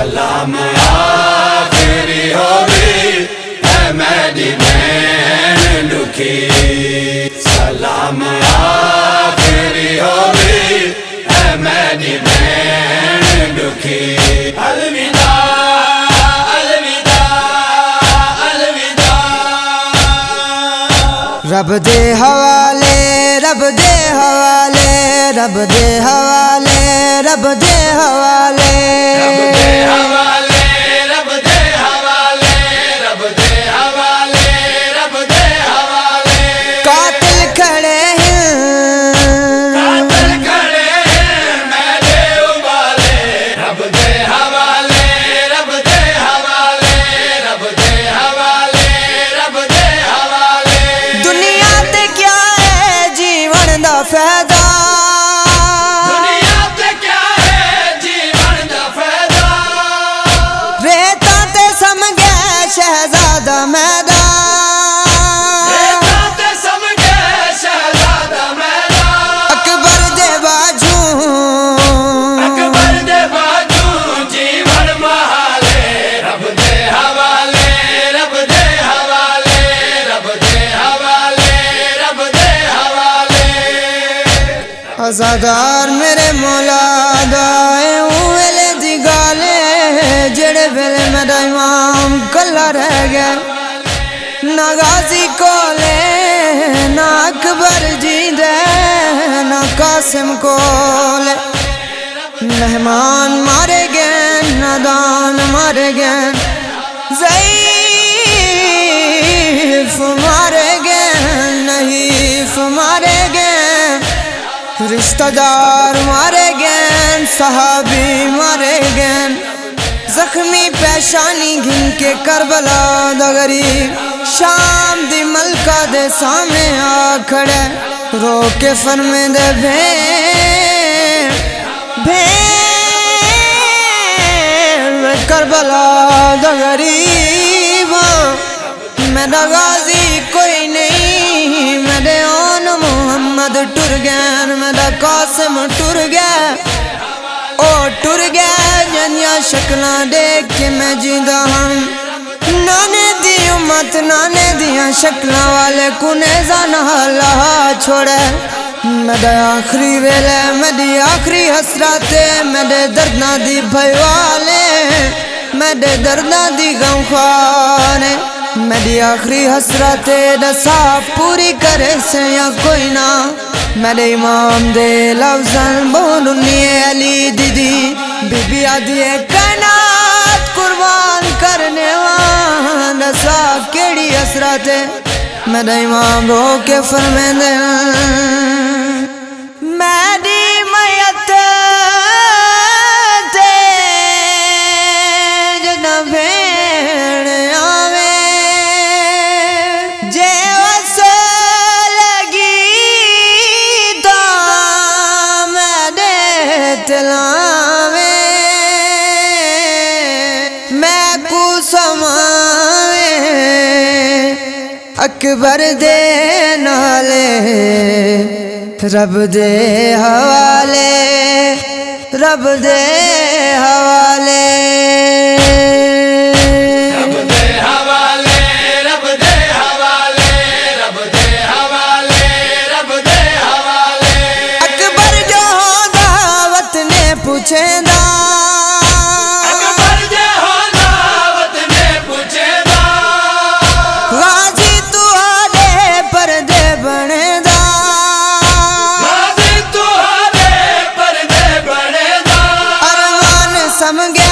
سلام آخری ہوگی اے میری بہن دکھی، سلام آخری ہوگی اے میری بہن دکھی، الوداع رب دے حوالے، رب دے حوالے، رب دے حوالے، رب دے حوالے، رب دے حوالے، رب دے حوالے، رب دے حوالے، رب دے حوالے، قاتل کھڑے ہیں، قاتل کھڑے ہیں میرے ابالے، رب دے حوالے، رب دے حوالے، رب دے حوالے، رب دے حوالے، دنیا تے کیا ہے جیون دا فائدہ، دنیا تے کیا ہے جیون دا فائدہ، ریتاں تے سمجھے شہزادہ میدان، ریتاں تے سمجھے شہزادہ میدان، اکبر دے باجوں، اکبر دے باجوں جیون محالے، رب دے حوالے، رب دے حوالے، رب دے حوالے، رب دے حوالے، ازادار میرے مولا دائے ویلے دی گالے، جڑے ویلے میرا امام کلا رہ گیا، نہ غازی کولے، نہ اکبر جی دے، نہ قاسم کولے، مہمان مارے گئے، نادان مارے گئے، ضعیف مارے گئے، نحیف مارے گئے، رشتہ دار مارے گئے، صحابی مارے گئے، زخمی پیشانی گھن کے کربلا دا غریب شام دی ملکہ دے سامنے آ کھڑے، رو کے فرمے دے بھین میں کربلا دا غریب، میرا غازی کوئی نہیں، میرے اون محمد ٹر گئے، میرا قاسم ٹر گئے، او ٹر گئے جنیا شکلاں دیکھ کے میں جیندہ ہوں، نانے دی امت نانے دیاں شکلاں والے کنیزہ نہ لہا چھوڑے، میرے آخری ویلے میری آخری حسرتے، میرے درداں دی بھائی والے، میرے درداں دی غم خوانے، میری آخری حسرتے دسا پوری کرے سے یا کوئی نہ، میرے امام دے لفظاں بولنی علی دیدی، بی بی آدھی کائنات قربان کرنے وان، دسا کیڑی حسرتے، میرے امام رو کے فرمے دے، میری میت تے جدہ بھیڑ آوے، جے وس لگی تا میرے تلاوے، میں کو سماوے اکبر دے نالے، رب دے حوالے، رب دے حوالے، رب دے حوالے، رب دے حوالے، رب دے حوالے، رب دے حوالے، اکبر جو دعوت نے پوچھے دا، اکبر جو دعوت نے پوچھے دا، غازی تو آلے پردے بنے دا، غازی تو آلے پردے بنے دا، ارمان سمگے